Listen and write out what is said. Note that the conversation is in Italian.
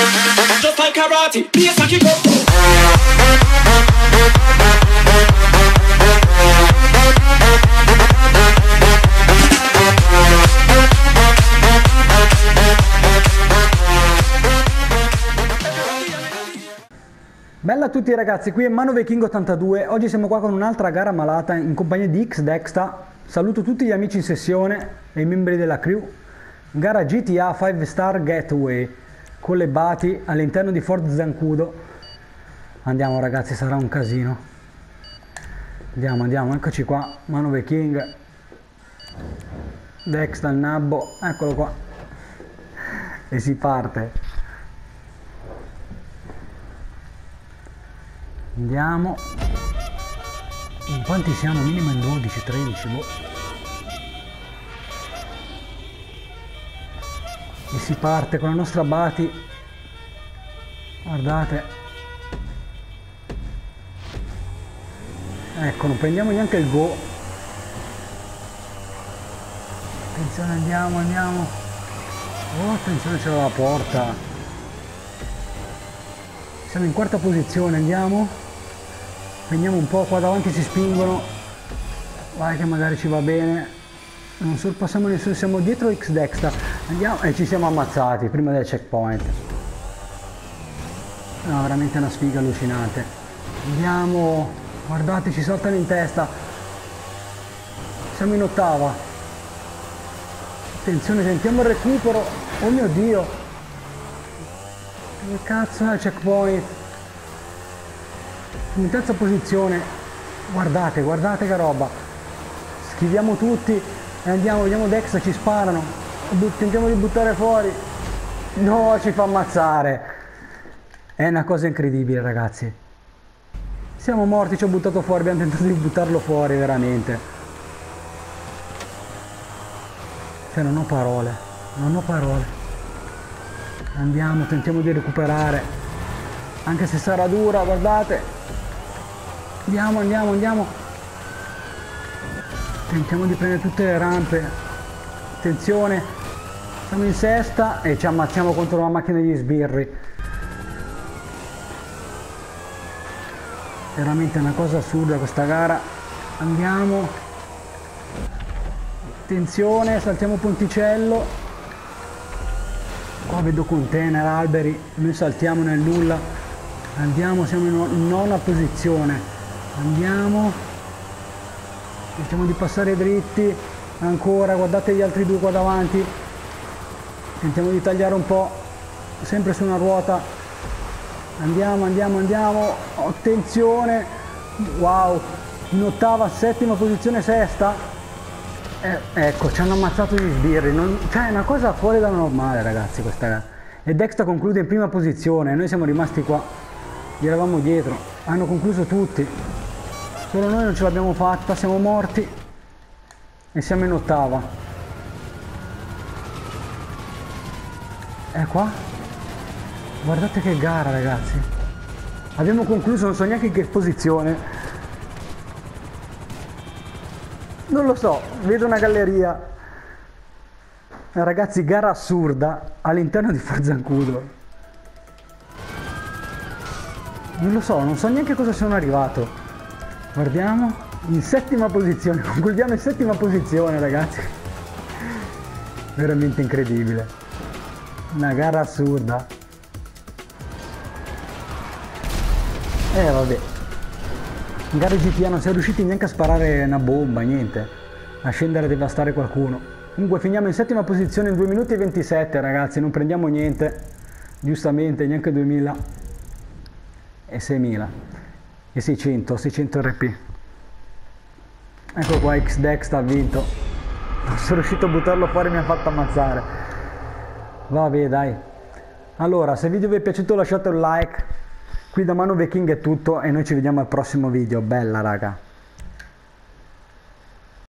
Just like karate, please I keep up. Bella a tutti ragazzi, qui è ManoViking82, oggi siamo qua con un'altra gara malata in compagnia di Xdexta. Saluto tutti gli amici in sessione e i membri della crew. Gara GTA 5 Star Gateway con le bati all'interno di Fort Zancudo. Andiamo ragazzi, sarà un casino. Andiamo, eccoci qua, ManoViking, Dexta il nabbo, eccolo qua. E si parte. Andiamo. In quanti siamo? Minimo in 12, 13, boh. E si parte con la nostra Bati. Guardate. Ecco, non prendiamo neanche il go. Attenzione, andiamo. Oh, attenzione, c'è la porta. Siamo in quarta posizione, andiamo. Vediamo un po', qua davanti si spingono. Vai che magari ci va bene. Non sorpassiamo nessuno, siamo dietro Xdexta. Andiamo e ci siamo ammazzati prima del checkpoint. No, veramente una sfiga allucinante. Andiamo. Guardate, ci saltano in testa. Siamo in ottava. Attenzione, sentiamo il recupero. Oh mio Dio. Che cazzo è il checkpoint? In terza posizione. Guardate che roba. Schiviamo tutti e andiamo, vediamo Dex, ci sparano. Tentiamo di buttare fuori. No, ci fa ammazzare. È una cosa incredibile ragazzi. Siamo morti, ci ho buttato fuori, abbiamo tentato di buttarlo fuori veramente. Cioè non ho parole. Andiamo, tentiamo di recuperare. Anche se sarà dura, guardate. Andiamo. Tentiamo di prendere tutte le rampe. Attenzione. Siamo in sesta e ci ammazziamo contro la macchina degli sbirri. Veramente una cosa assurda questa gara. Andiamo. Attenzione, saltiamo ponticello. Qua vedo container, alberi. Noi saltiamo nel nulla. Andiamo, siamo in nona posizione. Andiamo, cerchiamo di passare dritti, ancora, guardate gli altri due qua davanti, tentiamo di tagliare un po', sempre su una ruota, andiamo, attenzione, wow, in ottava, settima posizione, sesta, ecco, ci hanno ammazzato gli sbirri, cioè è una cosa fuori dal normale ragazzi questa gara, e Dexta conclude in prima posizione, noi siamo rimasti qua, gli eravamo dietro, hanno concluso tutti. Solo noi non ce l'abbiamo fatta, siamo morti e siamo in ottava. Qua? Guardate che gara ragazzi. Abbiamo concluso, non so neanche in che posizione. Non lo so, vedo una galleria. Ragazzi, gara assurda all'interno di Fort Zancudo. Non lo so, non so neanche cosa sono arrivato. Guardiamo, in settima posizione, concludiamo in settima posizione ragazzi. Veramente incredibile. Una gara assurda. Vabbè. In gara GTA non siamo riusciti neanche a sparare una bomba, niente. A scendere a devastare qualcuno. Comunque finiamo in settima posizione in 2 minuti e 27 ragazzi, non prendiamo niente. Giustamente, neanche 2000 e 6000. E 600 RP. Ecco qua, Xdexta ha vinto. Non sono riuscito a buttarlo fuori, mi ha fatto ammazzare. Vabbè dai. Allora, se il video vi è piaciuto lasciate un like. Qui da ManoViking è tutto e noi ci vediamo al prossimo video. Bella raga.